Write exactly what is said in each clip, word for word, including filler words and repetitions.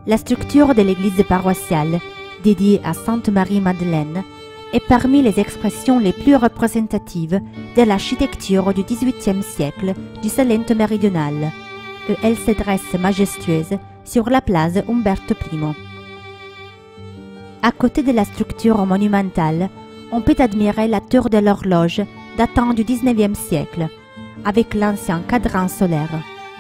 La structure de l'église paroissiale, dédiée à Sainte Marie-Madeleine, est parmi les expressions les plus représentatives de l'architecture du dix-huitième siècle du Salento méridional, et elle se dresse majestueuse sur la place Umberto I. À côté de la structure monumentale, on peut admirer la tour de l'horloge datant du dix-neuvième siècle, avec l'ancien cadran solaire.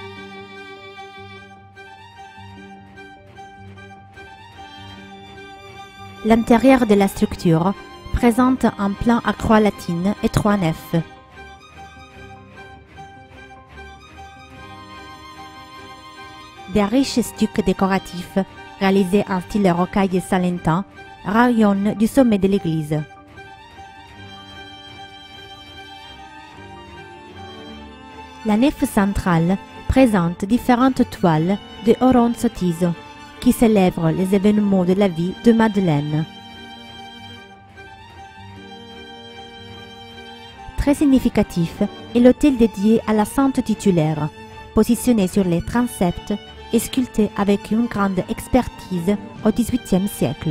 L'intérieur de la structure présente un plan à croix latine et trois nefs. Des riches stucs décoratifs, réalisés en style rocaille salentin, rayonnent du sommet de l'église. La nef centrale présente différentes toiles de Oronzo Tiso, qui célèbrent les événements de la vie de Madeleine. Très significatif est l'autel dédié à la sainte titulaire, positionné sur les transepts et sculpté avec une grande expertise au dix-huitième siècle.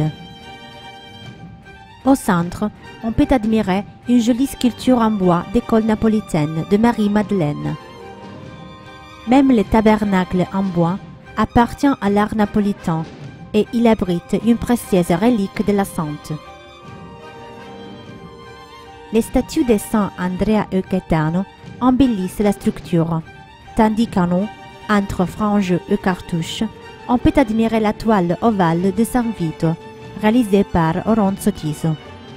Au centre, on peut admirer une jolie sculpture en bois d'école napolitaine de Marie-Madeleine. Même le tabernacle en bois appartient à l'art napolitain et il abrite une précieuse relique de la sainte. Les statues de Saint Andrea e Gaetano embellissent la structure, tandis qu'en haut, entre franges et cartouches, on peut admirer la toile ovale de San Vito, réalisée par Oronzo Tiso.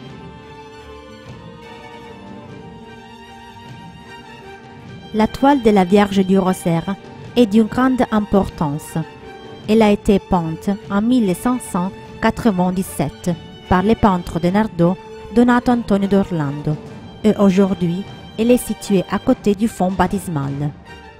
La toile de la Vierge du Rosaire est d'une grande importance. Elle a été peinte en mille cinq cent quatre-vingt-dix-sept par le peintre de Nardò Donato Antonio d'Orlando et aujourd'hui elle est située à côté du fond baptismal.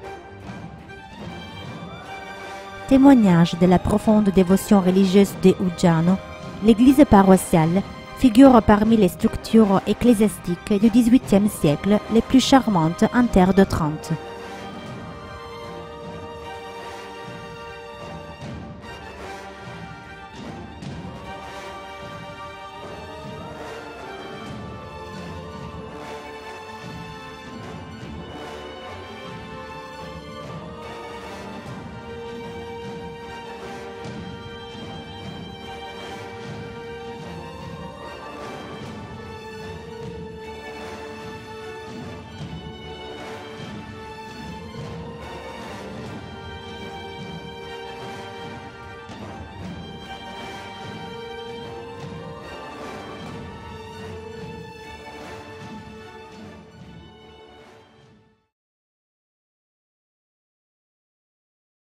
Témoignage de la profonde dévotion religieuse de Uggiano, l'église paroissiale figure parmi les structures ecclésiastiques du dix-huitième siècle les plus charmantes en terre d'Otrante.